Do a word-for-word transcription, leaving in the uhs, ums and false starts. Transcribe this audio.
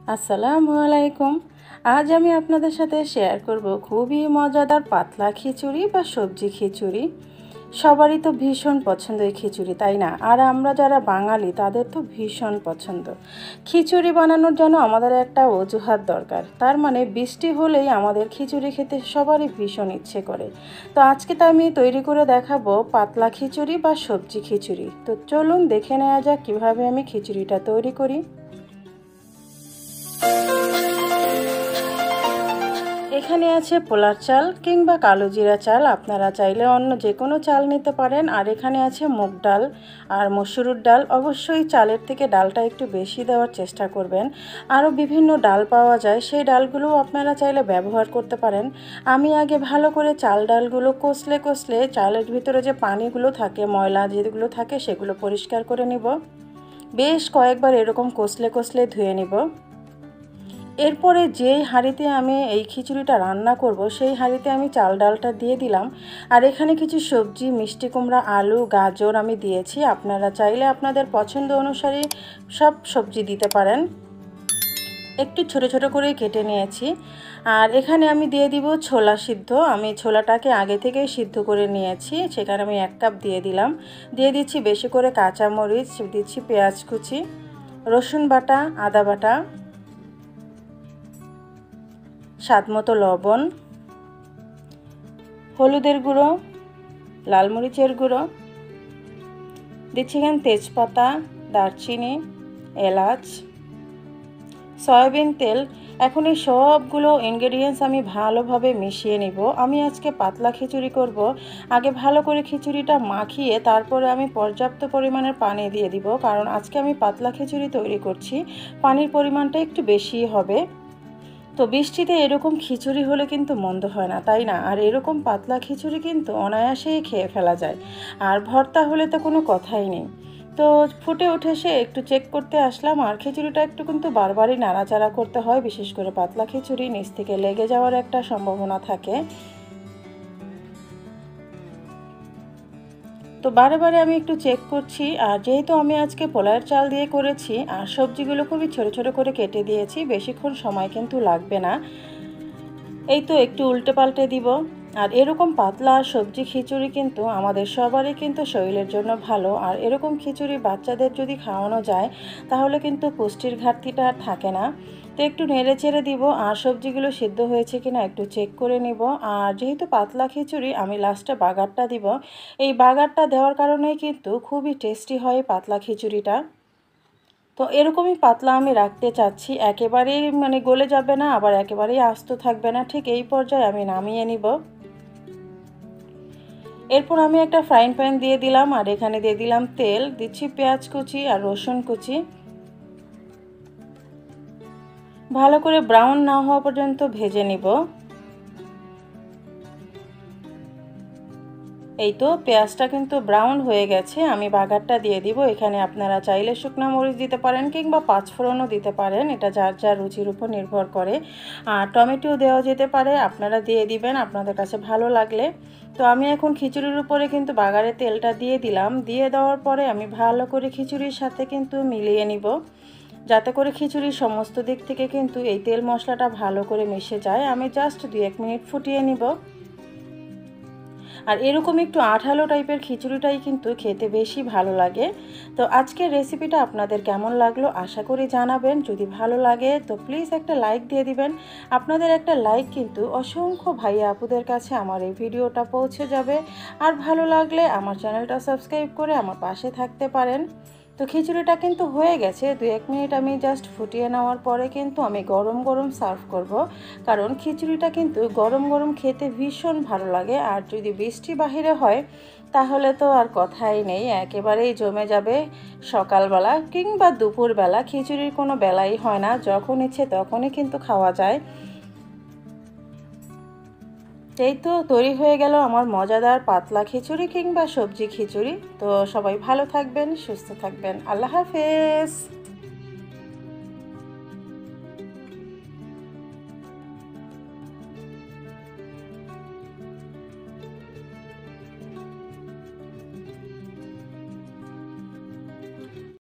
আসসালামু আলাইকুম। আজ আমি আপনাদের সাথে শেয়ার করব খুবই মজাদার পাতলা খিচুড়ি বা সবজি খিচুড়ি। সবারই তো ভীষণ পছন্দ এই খিচুড়ি, তাই না? আর আমরা যারা বাঙালি তাদের তো ভীষণ পছন্দ। খিচুড়ি বানানোর জন্য আমাদের একটা অজুহাত দরকার, তার মানে বৃষ্টি হলেই আমাদের খিচুড়ি খেতে সবারই ভীষণ ইচ্ছে করে। তো আজকে তো আমি তৈরি করে দেখাবো পাতলা খিচুড়ি বা সবজি খিচুড়ি। তো চলুন দেখে নেওয়া যাক কীভাবে আমি খিচুড়িটা তৈরি করি। এখানে আছে পোলার চাল কিংবা কালো জিরা চাল, আপনারা চাইলে অন্য যে কোনো চাল নিতে পারেন। আর এখানে আছে মুগ ডাল আর মসুর ডাল। অবশ্যই চালের থেকে ডালটা একটু বেশি দেওয়ার চেষ্টা করবেন। আরও বিভিন্ন ডাল পাওয়া যায়, সেই ডালগুলোও আপনারা চাইলে ব্যবহার করতে পারেন। আমি আগে ভালো করে চাল ডালগুলো কষলে কষলে চালের ভিতরে যে পানিগুলো থাকে, ময়লা যেগুলো থাকে, সেগুলো পরিষ্কার করে নিব। বেশ কয়েকবার এরকম কষলে কষলে ধুয়ে নিব। এরপরে যেই হাঁড়িতে আমি এই খিচুড়িটা রান্না করব সেই হাঁড়িতে আমি চাল ডালটা দিয়ে দিলাম। আর এখানে কিছু সবজি, মিষ্টি কুমড়া, আলু, গাজর আমি দিয়েছি। আপনারা চাইলে আপনাদের পছন্দ অনুসারে সব সবজি দিতে পারেন। একটু ছোট ছোট করে কেটে নিয়েছি। আর এখানে আমি দিয়ে দিব ছোলা সিদ্ধ। আমি ছোলাটাকে আগে থেকেই সিদ্ধ করে নিয়েছি, সেখানে আমি এক কাপ দিয়ে দিলাম। দিয়ে দিচ্ছি বেশি করে কাঁচামরিচ, দিচ্ছি পেঁয়াজ কুচি, রসুন বাটা, আদা বাটা, স্বাদ মতো লবণ, হলুদের গুঁড়ো, লাল মরিচের গুঁড়ো, দিচ্ছি এখানে তেজপাতা, দারচিনি, এলাচ, সয়াবিন তেল। এখন এই সবগুলো ইনগ্রেডিয়েন্টস আমি ভালোভাবে মিশিয়ে নিব। আমি আজকে পাতলা খিচুড়ি করব। আগে ভালো করে খিচুড়িটা মাখিয়ে তারপরে আমি পর্যাপ্ত পরিমাণের পানি দিয়ে দিব, কারণ আজকে আমি পাতলা খিচুড়ি তৈরি করছি। পানির পরিমাণটা একটু বেশি হবে। তো বৃষ্টিতে এরকম খিচুড়ি হলে কিন্তু মন্দ হয় না, তাই না? আর এরকম পাতলা খিচুড়ি কিন্তু অনায়াসেই খেয়ে ফেলা যায়। আর ভর্তা হলে তো কোনো কথাই নেই। তো ফুটে উঠে সে একটু চেক করতে আসলাম। আর খিচুড়িটা একটু কিন্তু বারবারই নাড়াচাড়া করতে হয়, বিশেষ করে পাতলা খিচুড়ি নিচ থেকে লেগে যাওয়ার একটা সম্ভাবনা থাকে। তো বারে বারে আমি একটু চেক করছি। আর যেহেতু আমি আজকে পোলার চাল দিয়ে করেছি আর সবজিগুলো খুবই ছোট ছোট করে কেটে দিয়েছি, বেশিক্ষণ সময় কিন্তু লাগবে না। এই তো একটু উল্টে পাল্টে দিব। আর এরকম পাতলা সবজি খিচুড়ি কিন্তু আমাদের সবারই কিন্তু শরীরের জন্য ভালো। আর এরকম খিচুড়ি বাচ্চাদের যদি খাওয়ানো যায় তাহলে কিন্তু পুষ্টির ঘাটতিটা আর থাকে না। তো একটু নেড়ে চেড়ে দিব। আর সবজিগুলো সিদ্ধ হয়েছে কিনা একটু চেক করে নিব। আর যেহেতু পাতলা খিচুড়ি, আমি লাস্টে বাগারটা দিব। এই বাগারটা দেওয়ার কারণেই কিন্তু খুবই টেস্টি হয় পাতলা খিচুড়িটা। তো এরকমই পাতলা আমি রাখতে চাচ্ছি, একেবারেই মানে গলে যাবে না, আবার একেবারেই আস্ত থাকবে না, ঠিক এই পর্যায়ে আমি নামিয়ে নিব। এরপর আমি একটা ফ্রাইং প্যান দিয়ে দিলাম। আর এখানে দিয়ে দিলাম তেল, দিচ্ছি পেঁয়াজ কুচি আর রসুন কুচি। ভালো করে ব্রাউন না হওয়া পর্যন্ত ভেজে নিব। এই তো পেঁয়াজটা কিন্তু ব্রাউন হয়ে গেছে, আমি বাগারটা দিয়ে দিব। এখানে আপনারা চাইলে শুকনো মরিচ দিতে পারেন কিংবা পাঁচফোড়নও দিতে পারেন, এটা যার যার রুচির উপর নির্ভর করে। আর টমেটো দেওয়া যেতে পারে, আপনারা দিয়ে দিবেন আপনাদের কাছে ভালো লাগলে। তো আমি এখন খিচুড়ির উপরে কিন্তু বাগারে তেলটা দিয়ে দিলাম। দিয়ে দেওয়ার পরে আমি ভালো করে খিচুড়ির সাথে কিন্তু মিলিয়ে নিব, যাতে করে খিচুড়ির সমস্ত দিক থেকে কিন্তু এই তেল মশলাটা ভালো করে মিশে যায়। আমি জাস্ট দুই এক মিনিট ফুটিয়ে নিব। আর এরকম একটু আঠালো টাইপের খিচুড়িটাই কিন্তু খেতে বেশি ভালো লাগে। তো আজকের রেসিপিটা আপনাদের কেমন লাগলো আশা করি জানাবেন। যদি ভালো লাগে তো প্লিজ একটা লাইক দিয়ে দিবেন। আপনাদের একটা লাইক কিন্তু অসংখ্য ভাইয়া আপুদের কাছে আমার এই ভিডিওটা পৌঁছে যাবে। আর ভালো লাগলে আমার চ্যানেলটা সাবস্ক্রাইব করে আমার পাশে থাকতে পারেন। তো খিচুড়িটা কিন্তু হয়ে গেছে। দু এক মিনিট আমি জাস্ট ফুটিয়ে নেওয়ার পরে কিন্তু আমি গরম গরম সার্ভ করব, কারণ খিচুড়িটা কিন্তু গরম গরম খেতে ভীষণ ভালো লাগে। আর যদি বৃষ্টি বাহিরে হয় তাহলে তো আর কথাই নেই, একেবারেই জমে যাবে। সকালবেলা কিংবা দুপুরবেলা খিচুড়ির কোনো বেলাই হয় না, যখন ইচ্ছে তখনই কিন্তু খাওয়া যায়। এই তো তৈরি হয়ে গেল আমার মজাদার পাতলা খিচুড়ি কিংবা সবজি খিচুড়ি। তো সবাই ভালো থাকবেন, সুস্থ থাকবেন। আল্লাহ হাফেজ।